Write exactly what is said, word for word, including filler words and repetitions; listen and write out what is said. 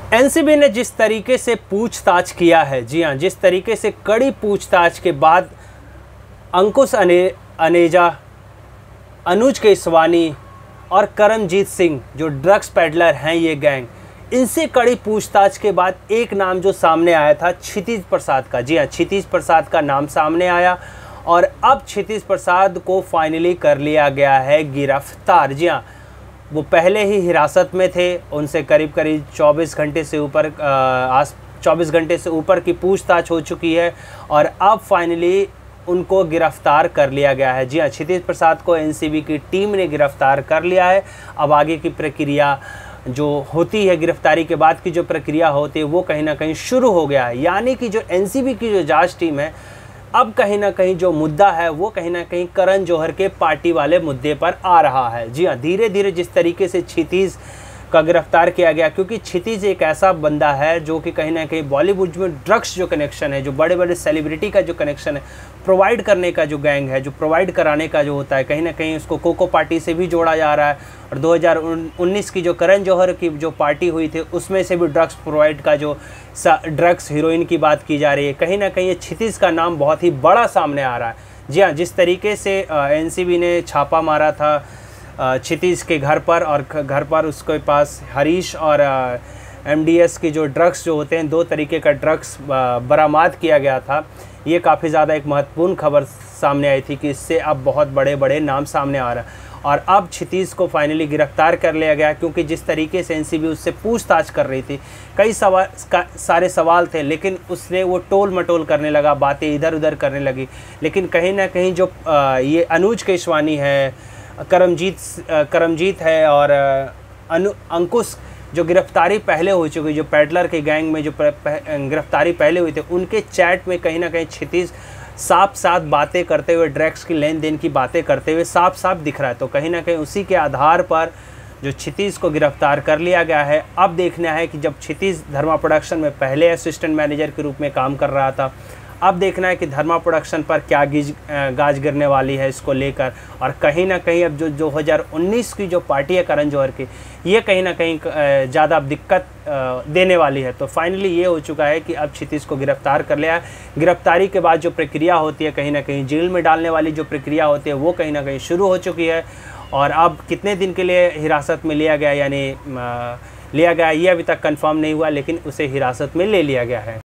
NCB ने जिस तरीके से पूछताछ किया है, जी हाँ, जिस तरीके से कड़ी पूछताछ के बाद अंकुश अने अनेजा, अनुज केसवानी और करमजीत सिंह जो ड्रग्स पेडलर हैं, ये गैंग, इनसे कड़ी पूछताछ के बाद एक नाम जो सामने आया था क्षितिज प्रसाद का। जी हाँ, क्षितिज प्रसाद का नाम सामने आया और अब क्षितिज प्रसाद को फाइनली कर लिया गया है गिरफ्तार। जी हाँ, वो पहले ही हिरासत में थे, उनसे करीब करीब चौबीस घंटे से ऊपर आस चौबीस घंटे से ऊपर की पूछताछ हो चुकी है और अब फाइनली उनको गिरफ्तार कर लिया गया है। जी हाँ, क्षितिज प्रसाद को एनसीबी की टीम ने गिरफ्तार कर लिया है। अब आगे की प्रक्रिया जो होती है, गिरफ्तारी के बाद की जो प्रक्रिया होती है, वो कहीं ना कहीं शुरू हो गया है। यानी कि जो एनसीबी की जो जांच टीम है, अब कहीं ना कहीं जो मुद्दा है वो कहीं ना कहीं करण जौहर के पार्टी वाले मुद्दे पर आ रहा है। जी हाँ, धीरे धीरे जिस तरीके से क्षितिज का गिरफ्तार किया गया, क्योंकि क्षितिज एक ऐसा बंदा है जो कि कहीं ना कहीं बॉलीवुड में ड्रग्स जो कनेक्शन है, जो बड़े बड़े सेलिब्रिटी का जो कनेक्शन है, प्रोवाइड करने का जो गैंग है, जो प्रोवाइड कराने का जो होता है, कहीं ना कहीं उसको कोको पार्टी से भी जोड़ा जा रहा है। और दो हज़ार उन्नीस की जो करण जौहर की जो पार्टी हुई थी, उसमें से भी ड्रग्स प्रोवाइड का जो ड्रग्स हीरोइन की बात की जा रही है, कहीं ना कहीं ये क्षितिज का नाम बहुत ही बड़ा सामने आ रहा है। जी हाँ, जिस तरीके से एनसीबी ने छापा मारा था क्षितिज के घर पर, और घर पर उसके पास हरीश और एमडीएस की जो ड्रग्स जो होते हैं, दो तरीके का ड्रग्स बरामद किया गया था। ये काफ़ी ज़्यादा एक महत्वपूर्ण खबर सामने आई थी कि इससे अब बहुत बड़े बड़े नाम सामने आ रहा है और अब क्षितिज को फाइनली गिरफ्तार कर लिया गया, क्योंकि जिस तरीके से एनसीबी उससे पूछताछ कर रही थी, कई सवाल सारे सवाल थे, लेकिन उसने वो टोल मटोल करने लगा, बातें इधर उधर करने लगी। लेकिन कहीं ना कहीं जो ये अनुज केसवानी है, करमजीत करमजीत है और अनु अंकुश, जो गिरफ्तारी पहले हो चुकी, जो पेडलर के गैंग में जो गिरफ्तारी पहले हुई थी, उनके चैट में कहीं ना कहीं क्षितिज साफ साफ बातें करते हुए, ड्रग्स की लेन देन की बातें करते हुए साफ साफ दिख रहा है। तो कहीं ना कहीं उसी के आधार पर जो क्षितिज को गिरफ्तार कर लिया गया है। अब देखना है कि जब क्षितिज धर्मा प्रोडक्शन में पहले असिस्टेंट मैनेजर के रूप में काम कर रहा था, अब देखना है कि धर्मा प्रोडक्शन पर क्या गिज गाज गिरने वाली है इसको लेकर। और कहीं ना कहीं अब जो दो हज़ार उन्नीस की जो पार्टी है करण जौहर की, ये कहीं ना कहीं ज़्यादा दिक्कत देने वाली है। तो फाइनली ये हो चुका है कि अब क्षितिज को गिरफ्तार कर लिया है। गिरफ्तारी के बाद जो प्रक्रिया होती है, कहीं ना कहीं जेल में डालने वाली जो प्रक्रिया होती है, वो कहीं ना कहीं शुरू हो चुकी है। और अब कितने दिन के लिए हिरासत में लिया गया, यानी लिया गया, ये अभी तक कंफर्म नहीं हुआ, लेकिन उसे हिरासत में ले लिया गया है।